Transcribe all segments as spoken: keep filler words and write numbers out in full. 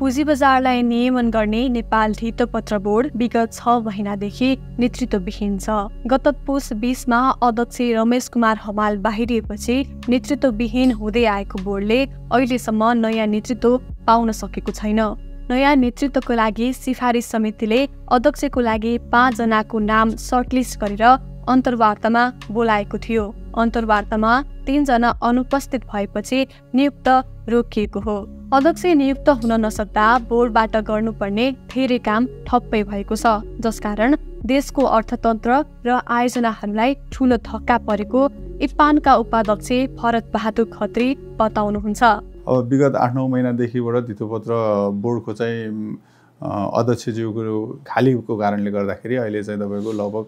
पुँजी बजारलाई नियमन गर्ने नेपाल धितोपत्र बोर्ड विगत छ महिनादेखि नेतृत्वविहीन छ। गत पुस बीसमा अध्यक्ष रमेश कुमार हमाल बाहिरिएपछि नेतृत्वविहीन हुँदै आएको बोर्डले अहिलेसम्म नयाँ नेतृत्व पाउन सकेको छैन। नयाँ नेतृत्वको लागि सिफारिस समितिले अध्यक्षको लागि पाँच जनाको नाम सर्टलिस्ट गरेर अन्तर्वार्तामा बोलाएको थियो। अन्तर्वार्तामा तीनजना अनुपस्थित भएपछि नियुक्त रोकिएको हो। अध्यक्ष नियुक्त हुन नसक्दा बोर्डबाट गर्नुपर्ने धेरै काम ठप्पै भएको छ, जसकारण देशको अर्थतन्त्र र आयोजनाहरूलाई ठूलो धक्का परेको इप्पानका उपाध्यक्ष भरत बहादुर खत्री बताउनुहुन्छ। अब विगत आठ नौ महिनादेखिबाट धितोपत्र बोर्डको चाहिँ अध्यक्षज्यूको खालीको कारणले गर्दाखेरि अहिले चाहिँ तपाईँको लगभग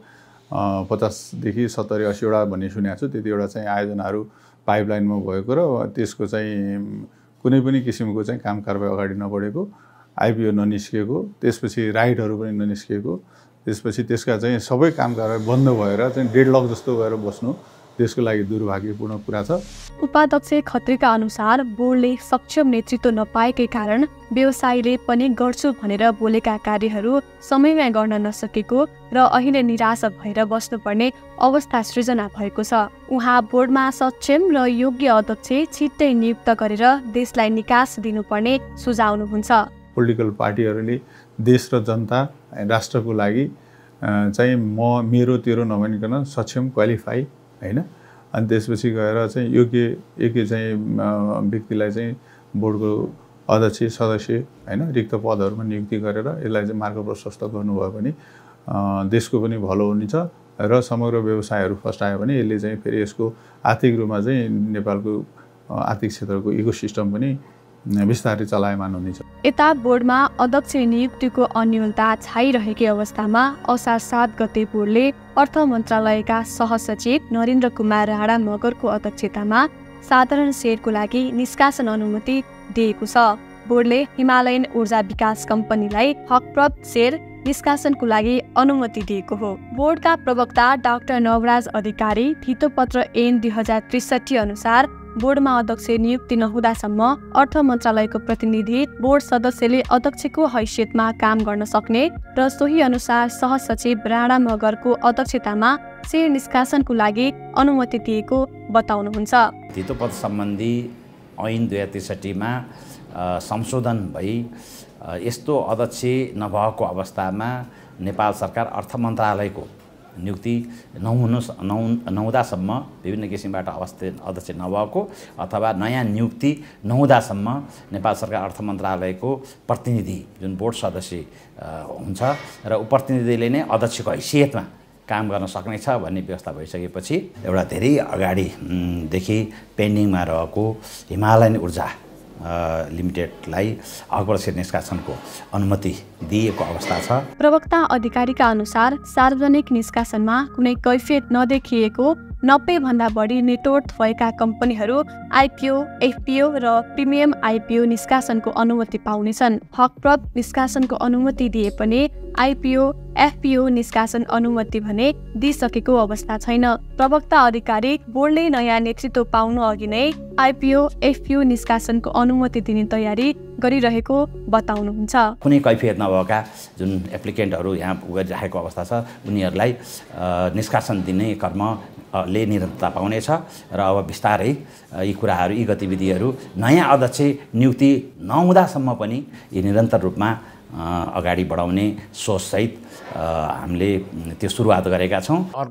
पचासदेखि सत्तरी असीवटा भन्ने सुनेको छु। त्यतिवटा चाहिँ आयोजनाहरू पाइपलाइनमा भएको र त्यसको चाहिँ कुनै पनि किसिमको चाहिँ काम कारबाही अगाडि नबढेको, आइपिओ ननिस्किएको, त्यसपछि राइडहरू पनि ननिस्किएको, त्यसपछि त्यसका चाहिँ सबै काम कारबाही बन्द भएर चाहिँ डेडलक जस्तो भएर बस्नु त्यसको लागि दुर्भाग्यपूर्ण कुरा छ। उपाध्यक्ष खत्रीका अनुसार बोर्डले सक्षम नेतृत्व नपाएकै कारण व्यवसायीले पनि गर्छु भनेर बोलेका कार्यहरू समयमा गर्न नसकेको र अहिले निराशा भएर बस्नुपर्ने अवस्था सृजना भएको छ। उहाँ बोर्डमा सक्षम र योग्य अध्यक्ष छिट्टै नियुक्त गरेर देशलाई निकास दिनुपर्ने सुझाउनुहुन्छ। पोलिटिकल पार्टीहरूले देश र जनता राष्ट्रको लागि चाहिँ म मेरो तेरो नभनिकन सक्षम क्वालिफाई हैन, अनि त्यसपछि गएर चाहिँ योग्य एक चाहिँ व्यक्तिलाई चाहिँ बोर्डको अध्यक्ष सदस्य हैन रिक्त पदहरूमा नियुक्ति गरेर यसलाई चाहिँ मार्ग प्रशस्त गर्नुभयो भने देशको पनि भलो हुनेछ र समग्र व्यवसायहरू फस्टायो भने यसले चाहिँ फेरि यसको आर्थिक रूपमा चाहिँ नेपालको आर्थिक क्षेत्रको इकोसिस्टम पनि विस्तारै चलायमान हुनेछ। यता बोर्डमा अध्यक्ष नियुक्तिको अन्योलता छाइरहेकै अवस्थामा असार सात गते बोर्डले अर्थ मन्त्रालयका सहसचिव नरेन्द्र कुमार राणा मगरको अध्यक्षतामा साधारण शेयरको लागि निष्कासन अनुमति दिएको छ। बोर्डले हिमालयन ऊर्जा विकास कम्पनीलाई हकप्रद शेयर निष्कासनको लागि अनुमति दिएको हो। बोर्डका प्रवक्ता डाक्टर नवराज अधिकारी धितोपत्र ऐन दुई हजार त्रिसठी अनुसार बोर्डमा अध्यक्ष नियुक्ति नहुँदासम्म अर्थ मन्त्रालयको प्रतिनिधि बोर्ड सदस्यले अध्यक्षको हैसियतमा काम गर्न सक्ने र सोही अनुसार सहसचिव राणा मगरको अध्यक्षतामा शेयर निष्कासनको लागि अनुमति दिएको बताउनुहुन्छ। धितोपत्र सम्बन्धी ऐन दुई हजार त्रिसठीमा संशोधन भई यस्तो अध्यक्ष नभएको अवस्थामा नेपाल सरकार अर्थ मन्त्रालयको नियुक्ति नहुनु नहुँदासम्म विभिन्न किसिमबाट अवस्था अध्यक्ष नभएको अथवा नयाँ नियुक्ति नहुँदासम्म नेपाल सरकार अर्थ मन्त्रालयको प्रतिनिधि जुन बोर्ड सदस्य हुन्छ र ऊ प्रतिनिधिले नै अध्यक्षको हैसियतमा काम गर्न सक्नेछ भन्ने व्यवस्था भइसकेपछि एउटा धेरै अगाडिदेखि पेन्डिङमा रहेको हिमालयन ऊर्जा लिमिटेडलाई अग्रबर शेयर निष्कासनको अनुमति दिएको अवस्था छ। प्रवक्ता अधिकारीका अनुसार सार्वजनिक निष्कासनमा कुनै कैफियत नदेखिएको नब्बे भन्दा बढी नेटवर्थ भएका कम्पनीहरू आइपिओ, एफपिओ र प्रिमियम आइपिओ निष्कासनको अनुमति पाउनेछन्। हकप्रद निष्कासनको अनुमति दिए पनि आइपिओ, एफपिओ निष्कासन अनुमति भने दिइसकेको अवस्था छैन। प्रवक्ता अधिकारी बोर्डले नयाँ नेतृत्व पाउनु अघि नै आइपिओ, एफपिओ निष्कासनको अनुमति दिने तयारी गरिरहेको बताउनुहुन्छ। कुनै कैफियत नभएका जुन एप्लिकेन्टहरू यहाँ गरिरहेको अवस्था छ उनीहरूलाई निष्कासन दिने कर्म ले निरन्तरता पाउनेछ र अब बिस्तारै यी कुराहरू यी गतिविधिहरू नयाँ अध्यक्ष नियुक्ति नहुँदासम्म पनि यी निरन्तर रूपमा अगाडि बढाउने सोचसहित हामीले त्यो सुरुवात गरेका छौँ।